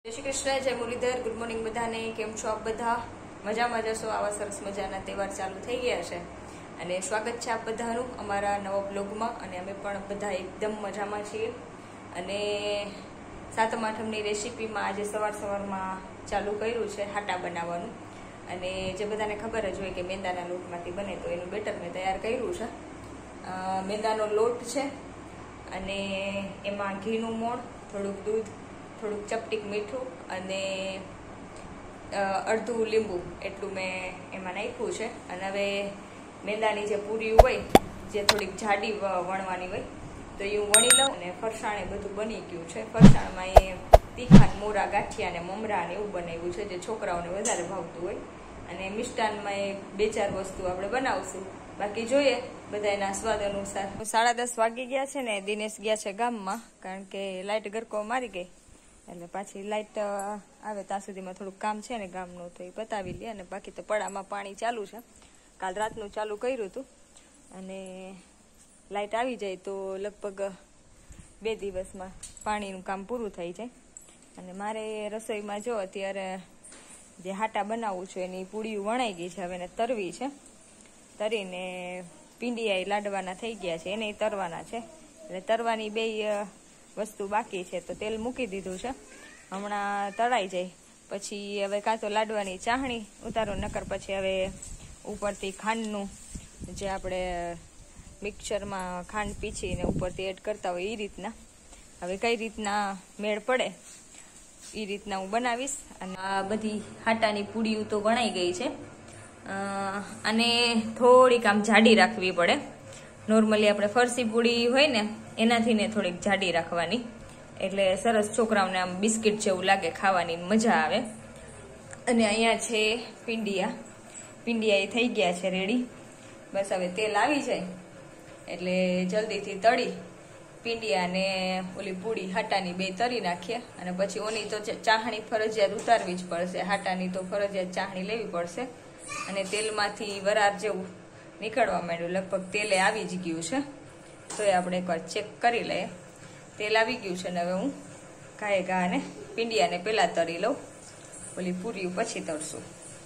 જય શ્રી કૃષ્ણ, જય Muralidhar. Good morning બધાને. કેમ છો આપ બધા? મજામાં જશો? આવા સરસ મજાના તહેવાર ચાલુ થઈ ગયા છે અને સ્વાગત છે આપ બધાનું અમારા નવા બ્લોગમાં. અને અમે પણ બધા એકદમ મજામાં છીએ. અને સાતમ આઠમની રેસીપીમાં આજે સવારમાં ચાલુ કર્યું છે હાટા બનાવવાનું. અને જે બધાને ખબર જ હોય કે મેંદાના લોટમાંથી બને, તો એનું બેટર મેં તૈયાર કર્યું છે. મેંદાનો લોટ છે અને એમાં ઘીનું મોણ, થોડુંક દૂધ, થોડુંક ચપટીક મીઠું અને અડધું લીંબુ એટલું મેં એમાં નાખ્યું છે. અને હવે મેંદાની જે પૂરી હોય, જે થોડીક જાડી વણવાની હોય, તો એ હું વણી લઉં. અને ફરસાણ એ બધું બની ગયું છે. ફરસાણમાં એ તીખા મોરા, ગાંઠિયા અને મમરા ને એવું બનાવ્યું છે, જે છોકરાઓને વધારે ભાવતું હોય. અને મિષ્ટાનમાં એ 2-4 વસ્તુ આપણે બનાવશું. બાકી જોઈએ બધાના સ્વાદ અનુસાર. 10:30 વાગી ગયા છે ને દિનેશ ગયા છે ગામમાં, કારણ કે લાઇટ ગરકો મારી ગઈ. એટલે પાછી લાઇટ આવે ત્યાં સુધીમાં થોડુંક કામ છે ને ગામનું, તો એ પતાવી લે. અને બાકી તો પડામાં પાણી ચાલુ છે. કાલ રાતનું ચાલુ કર્યું હતું અને લાઇટ આવી જાય તો લગભગ 2 દિવસમાં પાણીનું કામ પૂરું થઈ જાય. અને મારે રસોઈમાં જો અત્યારે જે હાટા બનાવું છું એની પૂડીઓ વણાઈ ગઈ છે. હવે એને તરવી છે. તરીને પીંડિયા લાડવાના થઈ ગયા છે, એને તરવાના છે. એટલે તરવાની 2 વસ્તુ બાકી છે, તો તેલ મૂકી દીધું છે. હમણાં તળાઈ જાય પછી હવે કાં તો લાડવાની ચાહણી ઉતારો, નકર પછી હવે ઉપરથી ખાંડનું, જે આપણે મિક્સરમાં ખાંડ પીસીને ઉપરથી એડ કરતા હોય એ રીતના, હવે કઈ રીતના મેળ પડે એ રીતના હું બનાવીશ. અને આ બધી હાટાની પૂડીઓ તો વણાઈ ગઈ છે. અને થોડીક આમ જાડી રાખવી પડે. નોર્મલી આપણે ફરસી પૂડી હોય ને એનાથી ને થોડીક જાડી રાખવાની, એટલે સરસ છોકરાઓને આમ બિસ્કિટ જેવું લાગે, ખાવાની મજા આવે. અને અહીંયા છે પીંડિયા એ થઈ ગયા છે રેડી. બસ હવે તેલ આવી જાય એટલે જલ્દીથી તળી પીંડિયા ને ઓલી પૂડી હાટાની 2 તરી નાખીએ. અને પછી ઓની તો ચાહણી ફરજિયાત ઉતારવી જ પડશે, હાટાની તો ફરજિયાત ચાહણી લેવી પડશે. અને તેલમાંથી વરાર જેવું નીકળવા માંડ્યું, લગભગ તેલે આવી જ ગયું છે. તો એ આપણે એકવાર ચેક કરી લઈએ. તેલ આવી ગયું છે ને હવે હું ઘાએ ને પીંડિયાને પહેલા તરી લઉં, ઓલી પૂરી પછી તરશું.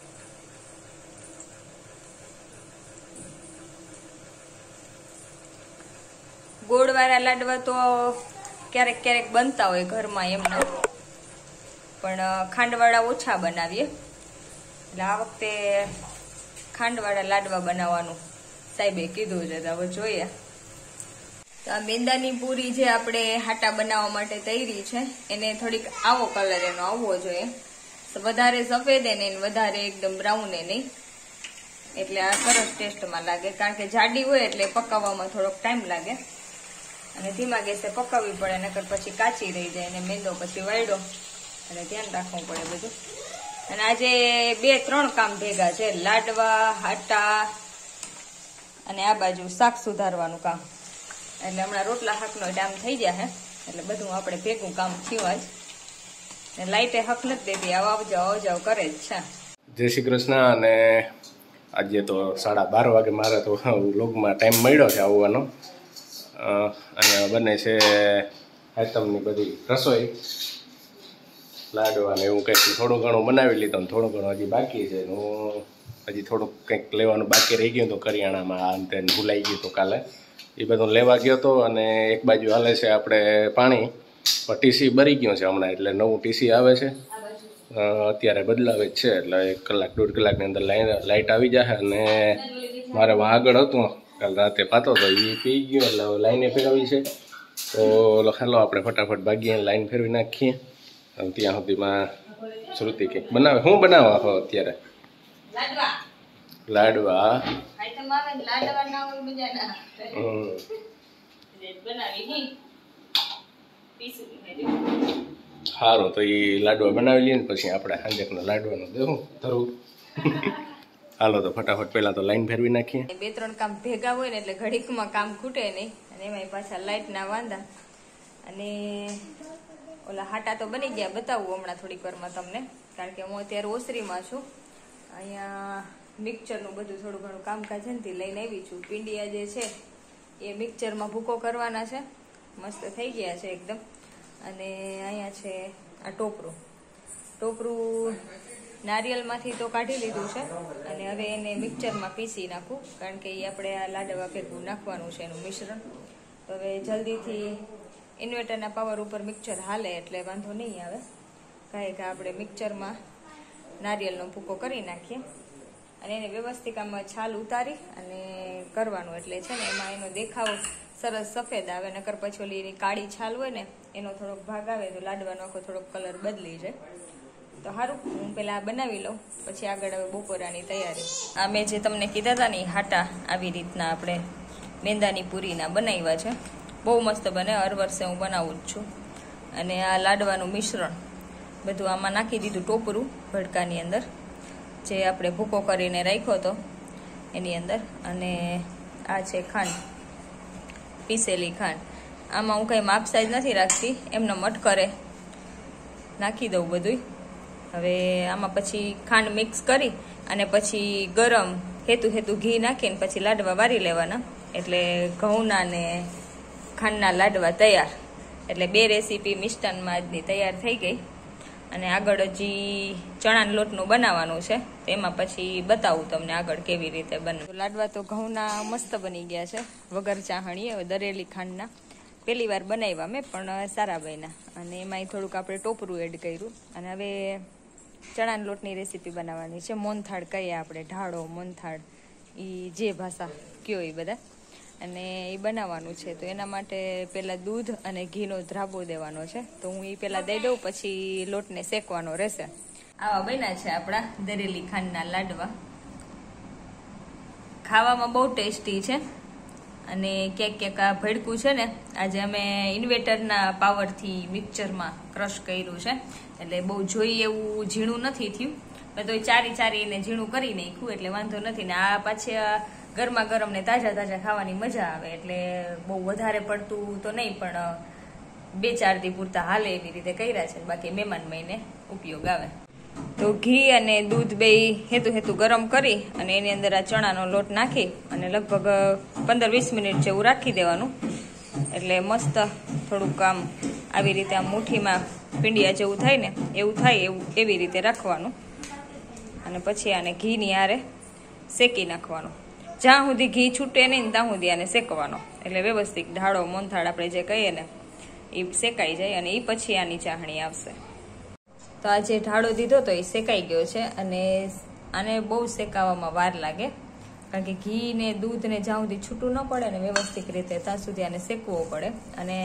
ગોળવાળા લાડવા તો ક્યારેક ક્યારેક બનતા હોય ઘરમાં એમના, પણ ખાંડવાળા ઓછા બનાવીએ. એટલે આ વખતે ખાંડવાળા લાડવા બનાવવાનું સાહેબે કીધું છે, તો હવે જોઈએ. તો આ મેંદાની પૂરી જે આપણે હાટા બનાવવા માટે તૈયારી છે, એને થોડીક આવો કલર એનો આવવો જોઈએ. વધારે સફેદ એ નહીં, વધારે એકદમ બ્રાઉન એ નહીં. એટલે આ સરસ ટેસ્ટમાં લાગે, કારણ કે જાડી હોય એટલે પકાવવામાં થોડોક ટાઈમ લાગે અને ધીમા ગેસે પકાવવી પડે, નકર પછી કાચી રહી જાય અને મેંદો પછી વાળ્યો, અને ધ્યાન રાખવું પડે બધું. અને આજે 2-3 કામ ભેગા છે, લાડવા, હાટા અને આ બાજુ શાક સુધારવાનું કામ. એટલે હમણાં રોટલા શાકનો ટાઈમ થઈ ગયા છે, એટલે બધું આપણે ભેગું કામ થયું જ. લાઈટે હક નથી દેતી, આવ કરે જ છે. જય શ્રી કૃષ્ણ. અને આજે તો 12:30 વાગે મારે તો વ્લોગમાં ટાઈમ મળ્યો છે આવવાનો. અને બને છે આઈટમની બધી રસોઈ, લાડવા ને એવું કંઈક થોડું ઘણું બનાવી લીધું, ને થોડું ઘણું હજી બાકી છે. હું હજી થોડુંક કંઈક લેવાનું બાકી રહી ગયું તો કરિયાણામાં, આમ તેમ ભૂલાઈ ગયું તો કાલે એ બધું લેવા ગયો હતો. અને એક બાજુ હાલે છે આપણે પાણી, પણ ટીસી બરી ગયું છે હમણાં, એટલે નવું ટીસી આવે છે, અત્યારે બદલાવે જ છે. એટલે 1-1.5 કલાકની અંદર લાઇટ આવી જશે. અને મારે આગળ હતું કાલ રાતે પાતો તો એ પી ગયો, એટલે લાઈને ફેરવી છે. તો ચાલો આપણે ફટાફટ ભાગીએ, લાઈન ફેરવી નાખીએ. ત્યાં સુધીમાં શ્રુતિ કંઈક બનાવે. શું બનાવવા હો અત્યારે? લાડવા. સારું, તો એ લાડવા બનાવી લઈએ ને પછી આપણે સાંજેકનો લાડવાનું દેવું ધરું. હાલો તો ફટાફટ પહેલા તો લાઈન ફેરવી નાખીએ. 2-3 કામ ભેગા હોય ને એટલે ઘડીકમાં કામ ખૂટે નહીં, અને એમાં પાછા લાઈટ ના વાંધા. અને ઓલા હાટા તો બની ગયા, બતાવું હમણાં થોડીક વારમાં તમને, કારણ કે હું અત્યારે ઓસરીમાં છું. અહીંયા મિક્સરનું બધું થોડું ઘણું કામકાજ છે લઈને આવી છું. પીંડિયા જે છે એ મિક્સરમાં ભૂકો કરવાના છે, મસ્ત થઈ ગયા છે એકદમ. અને અહીંયા છે આ ટોપરું, ટોપરું નારિયેલમાંથી તો કાઢી લીધું છે અને હવે એને મિક્સરમાં પીસી નાખું, કારણ કે એ આપણે આ લાડવા ભેગું નાખવાનું છે એનું મિશ્રણ. તો હવે જલ્દીથી ઇન્વર્ટરના પાવર ઉપર મિક્સર હાલે એટલે વાંધો નહીં આવે. કાંઈ કે આપણે મિક્સરમાં નારિયેળનો ભૂકો કરી નાખીએ અને એને વ્યવસ્થિત આમાં છાલ ઉતારી અને કરવાનું, એટલે છે ને એમાં એનો દેખાવ સરસ સફેદ આવે. નકર પછી ઓલી એની કાળી છાલ હોય ને એનો થોડોક ભાગ આવે તો લાડવાનો આખો થોડોક કલર બદલી જાય. તો સારું, હું પહેલાં બનાવી લઉં, પછી આગળ હવે બપોરાની તૈયારી. આ મેં જે તમને કીધા હતા ને હાટા આવી રીતના આપણે મેંદાની પૂરીના બનાવ્યા છે. બહુ મસ્ત બને, હર વર્ષે હું બનાવું જ છું. અને આ લાડવાનું મિશ્રણ બધું આમાં નાખી દીધું, ટોપરું ભડકાની અંદર જે આપણે ભૂકો કરીને રાખ્યો હતો એની અંદર. અને આ છે ખાંડ, પીસેલી ખાંડ. આમાં હું કંઈ માપ સાઈઝ નથી રાખતી, એમને મટકરે નાખી દઉં બધું. હવે આમાં પછી ખાંડ મિક્સ કરી અને પછી ગરમ હેતુ ઘી નાખીને પછી લાડવા વારી લેવાના, એટલે ઘઉંના ને ખાંડના લાડવા તૈયાર. એટલે 2 રેસીપી મિષ્ટાનમાં આજની તૈયાર થઈ ગઈ. અને આગળ હજી ચણાના લોટનું બનાવવાનું છે, તેમાં પછી બતાવું તમને આગળ કેવી રીતે બને. લાડવા તો ઘઉંના મસ્ત બની ગયા છે, વગર ચાહણીએ, દરેલી ખાંડના. પહેલી વાર બનાવ્યા મેં, પણ સારા બન્યા. અને એમાંય થોડુંક આપણે ટોપરું એડ કર્યું. અને હવે ચણાના લોટની રેસીપી બનાવવાની છે. મોનથાળ કહીએ આપણે, ઢાળો, મોનથાળ, એ જે ભાષા કયો એ બધા. અને એ બનાવવાનું છે. તો એના માટે પહેલાં દૂધ અને ઘીનો ધ્રાબો દેવાનો છે. તો હું એ પહેલાં દઈ દઉં, પછી લોટને શેકવાનો રહેશે. આવા બન્યા છે આપણા દરેલી ખાંડના લાડવા. ખાવામાં બહુ ટેસ્ટી છે. અને ક્યાંક આ ભડકું છે ને, આજે અમે ઇન્વેટરના પાવરથી મિક્સરમાં ક્રશ કર્યું છે, એટલે બહુ જોઈએ એવું ઝીણું નથી થયું. તો ચારીને ઝીણું કરી નાખ્યું, એટલે વાંધો નથી. ને આ પાછી ગરમા ગરમ ને તાજા ખાવાની મજા આવે. એટલે બહુ વધારે પડતું તો નહીં, પણ 2-4 દી પૂરતા હાલે એવી રીતે કર્યા છે. બાકી મહેમાન મહિને ઉપયોગ આવે. તો ઘી અને દૂધ બે હેતુ ગરમ કરી અને એની અંદર આ ચણાનો લોટ નાખી અને લગભગ 15-20 મિનિટ જેવું રાખી દેવાનું. એટલે મસ્ત થોડુંક આમ આવી રીતે આમ મુઠ્ઠીમાં પીંડિયા જેવું થાય ને એવું થાય એવી રીતે રાખવાનું. અને પછી આને ઘીની આરે શેકી નાખવાનું. જ્યાં સુધી ઘી છૂટે નહીં ત્યાં સુધી આને શેકવાનો, એટલે વ્યવસ્થિત ઢાળો મોનથાળ આપણે જે કહીએ ને એ શેકાઈ જાય. અને એ પછી આની ચાહણી આવશે. તો આ જે ઢાળો દીધો તો એ શેકાઈ ગયો છે. અને આને બહુ શેકાવામાં વાર લાગે, કારણ કે ઘી ને દૂધ ને જ્યાં સુધી છૂટું ન પડે ને વ્યવસ્થિત રીતે ત્યાં સુધી આને શેકવો પડે. અને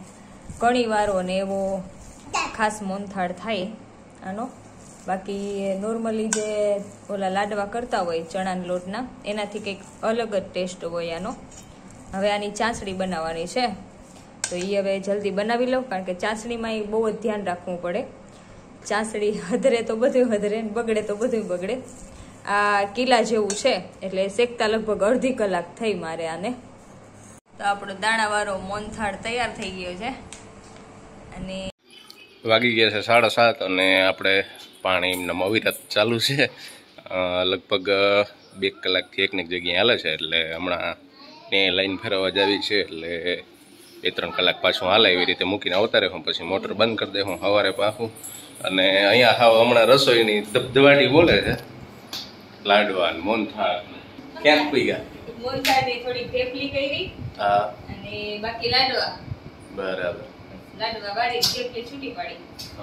ઘણી વારો ને એવો ખાસ મોનથાળ થાય આનો. બાકી નોર્મલી જે ઓલા લાડવા કરતા હોય ચણાના લોટના, એનાથી કંઈક અલગ જ ટેસ્ટ હોય આનો. હવે આની ચાસણી બનાવવાની છે, તો એ હવે જલ્દી બનાવી લઉં, કારણ કે ચાસણીમાં એ બહુ જ ધ્યાન રાખવું પડે. ચાસણી હદરે તો બધું હદરે, બગડે તો બધું બગડે. આ કિલા જેવું છે, એટલે શેકતા લગભગ અડધી કલાક થઈ મારે આને. તો આપણો દાણાવાળો મોનથાળ તૈયાર થઈ ગયો છે. અને વાગી ગયા છે 7:30 અને આપણે પાણી એમને અવિરત ચાલુ છે. લગભગ 2 કલાકથી એકને એક જગ્યાએ હાલે છે. એટલે હમણાં ત્યાં લાઈન ફેરવવા જ આવી છે, એટલે 2-3 કલાક પાછું હાલે એવી રીતે મૂકીને આવતા રહે હું. પછી મોટર બંધ કરી દે હું સવારે પાછું. અને અહીંયા હાવ હમણાં રસોઈની દબદબાટી બોલે છે. લાડવા મોનથાળ ક્યાંક પી ગયા. મોનથાળની થોડી થેપલી કરી. હા. અને બાકી લાડવા. બરાબર. લાડવા વાળી થેપલી છૂટી પાડી.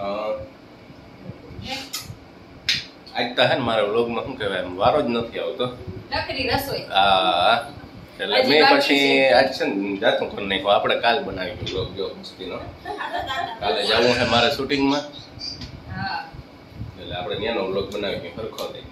આજ તો હે ને મારા વ્લોગમાં શું કહેવાય, વારો જ નથી આવતો. નકરી રસોઈ. હા, એટલે મેં પછી આજ છે ને જાતું કરી નાખ્યું. આપણે કાલ બનાવી વ્લોગ જો મસ્તીનો. કાલે જવું છે મારે શૂટિંગમાં. હા, એટલે આપણે ત્યાંનો વ્લોગ બનાવી સરખો થઈ.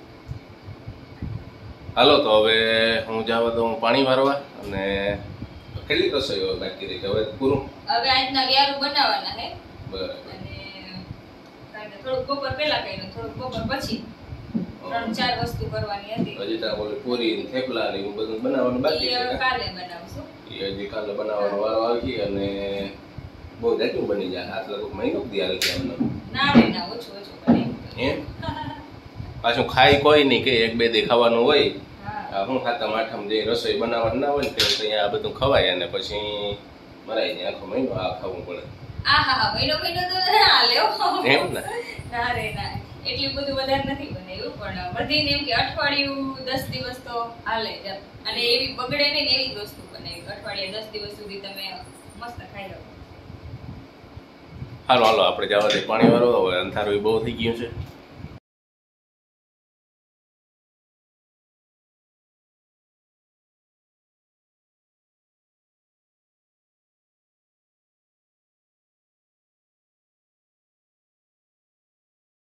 હાલો તો હવે હું જવા દઉં પાણી વારવા. અને કેટલી રસોઈ બાકી રહી હવે પૂરું. હવે આજના વ્યારું બનાવવાના હે. બરાબર. અને થોડુંક બપોર પહેલા કર્યું, થોડુંક બપોર પછી 3-4 વસ્તુ કરવાની હતી. હજી તો ઓલી પૂરી થેપલા ને એવું બધું બનાવવાનું બાકી છે. કાલે બનાવશું. એ હજી કાલે બનાવવાનો વારો આવી. અને બહુ જાજુ બની જાય. આટલા તો મહિનો દી હાલ કે અમને ના ઓછું બને એમ. પાછું ખાઈ કોઈ નહીં કે 1-2 દી ખાવાનું હોય. હું ખાતા માઠામ જે રસોઈ બનાવવાનું ના હોય ને તો અહીંયા આ બધું ખવાય. અને પછી મરાય ને આખો મહિનો આ ખાવું પડે. મહિનો તો હાલે એમ ને. ના રે ના, એટલું બધું વધારે નથી બનાવ્યું, પણ બધીને એમ કે અઠવાડિયું 10 દિવસ તો હાલે જ એમ. અને એવી બગડે નહીં એવી જ વસ્તુ બનાવી, અઠવાડિયા 10 દિવસ સુધી તમે મસ્ત ખાઈ લો. હાલો હાલો આપણે જવા દે પાણી વાળો, હવે અંધારું બહુ થઈ ગયું છે.